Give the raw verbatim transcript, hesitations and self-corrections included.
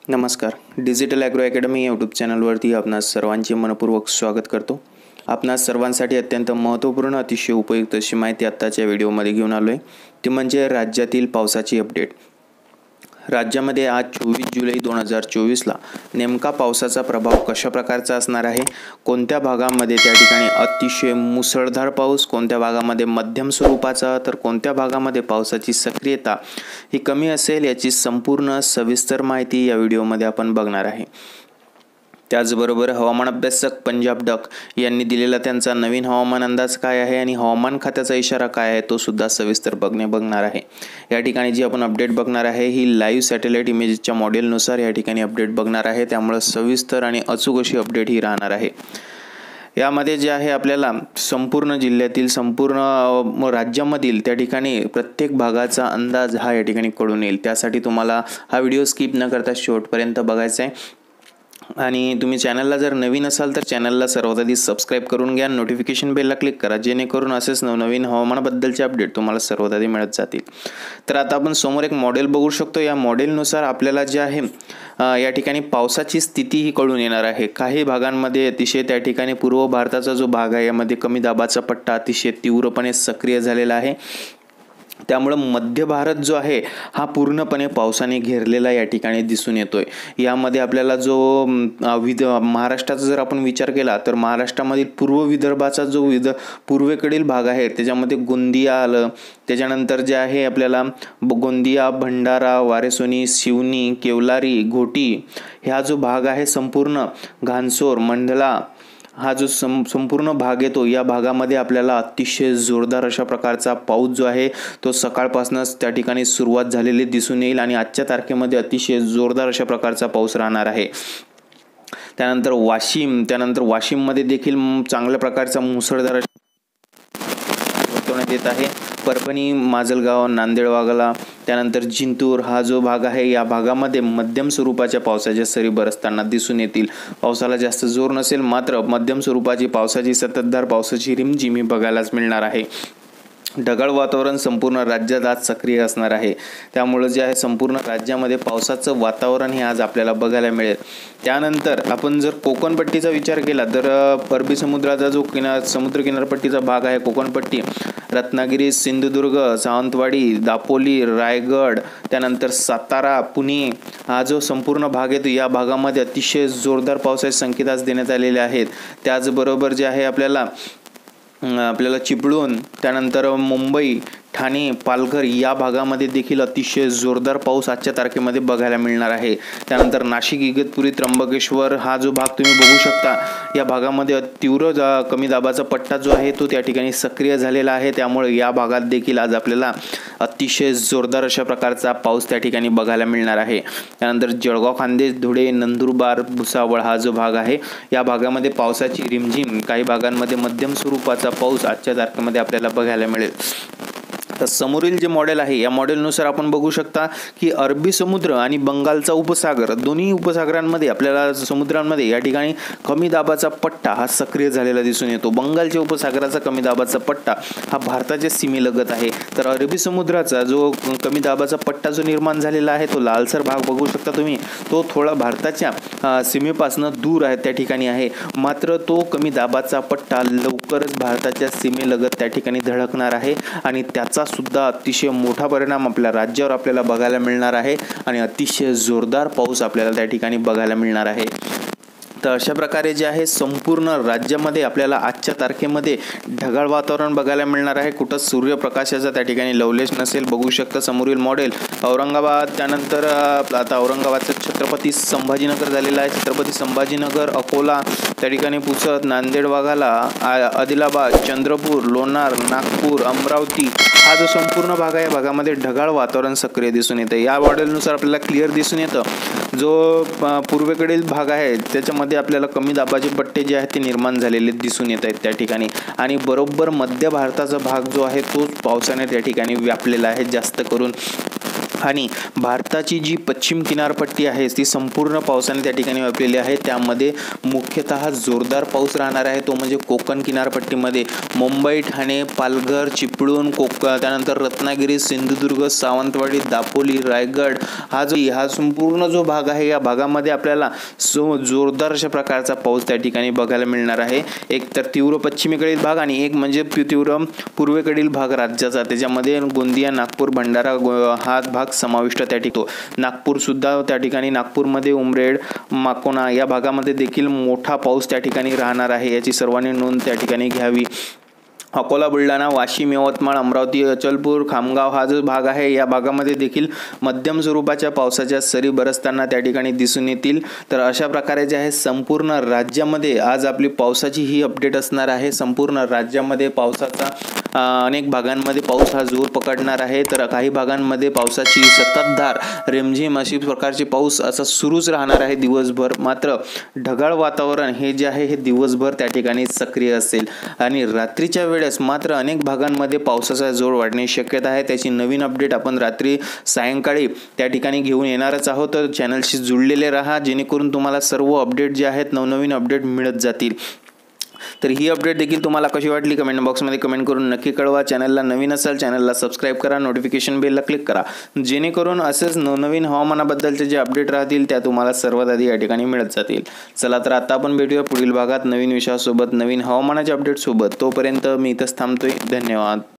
नमस्कार. Digital agro academy YouTube चॅनलवरती आपणास सर्वांचे मनपूर्वक स्वागत करतो. आपणास सर्वांसाठी अत्यंत महत्त्वपूर्ण अतिशय उपयुक्त अशी माहिती आत्ताच्या व्हिडिओमध्ये घेऊन आलो आहे. ती म्हणजे राज्यातील पावसाची अपडेट. राज्यामध्ये आज चोवीस जुलै दोन हजार चोवीसला नेमका पावसाचा प्रभाव कशा प्रकारचा असणार आहे, कोणत्या भागामध्ये त्या ठिकाणी अतिशय मुसळधार पाऊस, कोणत्या भागामध्ये मध्यम स्वरूपाचा, तर कोणत्या भागामध्ये पावसाची सक्रियता ही कमी असेल, याची संपूर्ण सविस्तर माहिती या व्हिडिओमध्ये आपण बघणार आहे. त्याचबरोबर हवामान अभ्यासक पंजाब डक यांनी दिलेला त्यांचा नवीन हवामान अंदाज काय आहे आणि हवामान खात्याचा इशारा काय आहे तो सुद्धा सविस्तर बघणे बघणार आहे. या ठिकाणी जी आपण अपडेट बघणार आहे ही लाईव्ह सॅटेलाइट इमेजच्या मॉडेलनुसार या ठिकाणी अपडेट बघणार आहे. त्यामुळे सविस्तर आणि अचूक अशी अपडेट ही राहणार आहे. यामध्ये जे आहे आपल्याला संपूर्ण जिल्ह्यातील संपूर्ण राज्यामधील त्या ठिकाणी प्रत्येक भागाचा अंदाज हा या ठिकाणी कळून येईल. त्यासाठी तुम्हाला हा व्हिडिओ स्किप न करता शेवटपर्यंत बघायचा आहे. आणि तुम्ही चॅनलला जर नवीन असाल तर चॅनलला सर्वात आधी सबस्क्राईब करून घ्या, नोटिफिकेशन बेलला क्लिक करा, जेणेकरून असेच नवनवीन हवामानाबद्दलचे अपडेट तुम्हाला सर्वात आधी मिळत जातील. तर आता आपण समोर एक मॉडेल बघू शकतो. या मॉडेलनुसार आपल्याला जे आहे या ठिकाणी पावसाची स्थिती ही कळून येणार आहे. काही भागांमध्ये अतिशय त्या ठिकाणी पूर्व भारताचा जो भाग आहे यामध्ये कमी दाबाचा पट्टा अतिशय तीव्रपणे सक्रिय झालेला आहे. त्यामुळे मध्य भारत जो आहे हा पूर्णपणे पावसाने घेरलेला या ठिकाणी दिसून येतोय. यामध्ये आपल्याला जो विद महाराष्ट्राचा जर आपण विचार केला तर महाराष्ट्रामधील पूर्व विदर्भाचा जो विद पूर्वेकडील भाग आहे त्याच्यामध्ये गोंदिया आलं. त्याच्यानंतर जे आहे आपल्याला गोंदिया, भंडारा, वारेसोनी, शिवनी, केवलारी, घोटी ह्या जो भाग आहे संपूर्ण घानसोर, मंडला हा जो सं संपूर्ण भाग येतो या भागामध्ये आपल्याला अतिशय जोरदार अशा प्रकारचा पाऊस जो आहे तो सकाळपासूनच त्या ठिकाणी सुरुवात झालेली दिसून येईल आणि आजच्या तारखेमध्ये अतिशय जोरदार अशा प्रकारचा पाऊस राहणार आहे. त्यानंतर वाशिम त्यानंतर वाशिममध्ये देखील चांगल्या प्रकारचा मुसळधार वर्तवण्यात येत आहे. परभणी, माजलगाव, नांदेड वागला, त्यानंतर जिंतूर हा जो भाग आहे या भागामध्ये मध्यम स्वरूपाच्या पावसाच्या सरी बरसताना दिसून येतील. पावसाला जास्त जोर नसेल, मात्र मध्यम स्वरूपाची पावसाची संततधार पावसाची रिमझिम ही बघायलाच मिळणार आहे. ढगाळ वातावरण संपूर्ण राज्यात आज सक्रिय असणार आहे. त्यामुळे जे आहे संपूर्ण राज्यामध्ये पावसाचं वातावरण हे आज आपल्याला बघायला मिळेल. त्यानंतर आपण जर कोकणपट्टीचा विचार केला तर अरबी समुद्राचा जो किनार समुद्र किनारपट्टीचा भाग आहे कोकणपट्टी, रत्नागिरी, सिंधुदुर्ग, सावंतवाडी, दापोली, रायगड, त्यानंतर सातारा, पुणे हा जो संपूर्ण भाग येतो या भागामध्ये अतिशय जोरदार पावसाचे संकेत आज देण्यात आलेले आहेत. त्याचबरोबर जे आहे आपल्याला आपल्याला चिपळूण, त्यानंतर मुंबई, ठाणे, पालघर या भागामध्ये देखील अतिशय जोरदार पाऊस आजच्या तारखेमध्ये बघायला मिळणार आहे. त्यानंतर नाशिक, इगतपुरी, त्र्यंबकेश्वर हा जो भाग तुम्ही बघू शकता या भागामध्ये तीव्र कमी दाबाचा पट्टा जो आहे तो त्या ठिकाणी सक्रिय झालेला आहे. त्यामुळे या भागात देखील आज आपल्याला अतिशय जोरदार अशा प्रकारचा पाऊस त्या ठिकाणी बघायला मिळणार आहे. त्यानंतर जळगाव, खान्देश, धुळे, नंदुरबार, भुसावळ हा जो भाग आहे या भागामध्ये पावसाची रिमझिम, काही भागांमध्ये मध्यम स्वरूपाचा पाऊस आजच्या तारखेमध्ये आपल्याला बघायला मिळेल. तर समोरील जे मॉडेल आहे या मॉडेलनुसार आपण बघू शकता की अरबी समुद्र आणि बंगालचा उपसागर दोन्ही उपसागरांमध्ये आपल्याला समुद्रांमध्ये या ठिकाणी कमी दाबाचा पट्टा हा सक्रिय झालेला दिसून येतो. बंगालच्या उपसागराचा कमी दाबाचा पट्टा हा भारताच्या सीमेलगत आहे, तर अरबी समुद्राचा जो कमी दाबाचा पट्टा जो निर्माण झालेला आहे तो लालसर भाग बघू शकता तुम्ही, तो थोडा भारताच्या सीमेपासून दूर आहे त्या ठिकाणी आहे. मात्र तो कमी दाबाचा पट्टा लवकरच भारताच्या सीमेलगत त्या ठिकाणी धडकणार आहे आणि त्याचा सुद्धा अतिशय मोठा परिणाम आपल्या राज्यावर आपल्याला बघायला मिळणार आहे आणि अतिशय जोरदार पाऊस आपल्याला त्या ठिकाणी बघायला मिळणार आहे. तर अशा प्रकारे जे आहे संपूर्ण राज्यामध्ये आपल्याला आजच्या तारखेमध्ये ढगाळ वातावरण बघायला मिळणार आहे. कुठं सूर्यप्रकाशाचा त्या ठिकाणी लवलेश नसेल. बघू शकता समोरील मॉडेल औरंगाबाद, त्यानंतर आता औरंगाबादचं छत्रपती संभाजीनगर झालेलं आहे. छत्रपती संभाजीनगर, अकोला, त्या ठिकाणी पुसद, नांदेड वाघाला, आदिलाबाद, चंद्रपूर, लोणार, नागपूर, अमरावती हा जो संपूर्ण भाग आहे भागामध्ये ढगाळ वातावरण सक्रिय दिसून येतं. या मॉडेलनुसार आपल्याला क्लिअर दिसून येतं जो पूर्वेकडील भाग आहे त्याच्यामध्ये आपल्याला कमी दाबाचे पट्टे जे आहेत ते निर्माण झालेले दिसून येत आहेत त्या ठिकाणी आणि बरोबर मध्य भारताचा भाग जो आहे तो पावसाने त्या ठिकाणी व्यापलेला आहे. जास्त करून आणि भारताची जी पश्चिम किनारपट्टी आहे ती संपूर्ण पावसाने त्या ठिकाणी व्यापलेली आहे. त्यामध्ये मुख्यतः जोरदार पाऊस राहणार आहे, तो म्हणजे कोकण किनारपट्टीमध्ये मुंबई, ठाणे, पालघर, चिपळूण, कोक त्यानंतर रत्नागिरी, सिंधुदुर्ग, सावंतवाडी, दापोली, रायगड हा जो हा संपूर्ण जो भाग आहे या भागामध्ये आपल्याला सो जोरदार अशा प्रकारचा पाऊस त्या ठिकाणी बघायला मिळणार आहे. एक तर तीव्र पश्चिमेकडील भाग आणि एक म्हणजे तीव्र पूर्वेकडील भाग राज्याचा, त्याच्यामध्ये गोंदिया, नागपूर, भंडारा हा भाग समाविष्ट त्या ठिकाणी. नागपूर सुद्धा त्या ठिकाणी नागपूरमध्ये उमरेड, माकोना या भागामध्ये देखील मोठा पाऊस त्या ठिकाणी राहणार आहे, याची सर्वांनी नोंद त्या ठिकाणी घ्यावी. अकोला, बुलढाणा, वाशिम, यवतमाळ, अमरावती, अचलपूर, खामगाव हा जो भाग आहे या भागामध्ये देखील मध्यम स्वरूपाच्या पावसाच्या सरी बरसताना त्या ठिकाणी दिसून येतील. तर अशा प्रकारे जे आहे संपूर्ण राज्यामध्ये आज आपली पावसाची ही अपडेट असणार आहे. संपूर्ण राज्यामध्ये पावसाचा अनेक भागांमध्ये पाऊस हा जोर पकडणार आहे, तर काही भागांमध्ये पावसाची संततधार रिमझिम अशी प्रकारचे पाऊस असा सुरूच राहणार आहे दिवसभर. मात्र ढगाळ वातावरण हे जे आहे हे दिवसभर त्या ठिकाणी सक्रिय असेल आणि रात्रीच्या वेळेस मात्र अनेक भागांमध्ये पावसाचा जोर वाढण्याची शक्यता आहे. त्याची नवीन अपडेट आपण रात्री सायंकाळी त्या ठिकाणी घेऊन येणारच आहोत. तर चॅनलशी जुळलेले राहा, जेणेकरून तुम्हाला सर्व अपडेट जे आहेत नवनवीन अपडेट मिळत जातील. तर ही अपडेट देखील तुम्हाला कशी वाटली कमेंट बॉक्समध्ये कमेंट करून नक्की कळवा. चॅनलला नवीन असाल चॅनलला सबस्क्राईब करा, नोटिफिकेशन बेलला क्लिक करा, जेणेकरून असेच नवनवीन हवामानाबद्दलचे जे अपडेट राहतील त्या तुम्हाला सर्वात आधी या ठिकाणी मिळत जातील. चला तर आता आपण भेटूया पुढील भागात नवीन विषयासोबत, नवीन हवामानाच्या अपडेट सोबत. तोपर्यंत मी इथंच थांबतोय. धन्यवाद.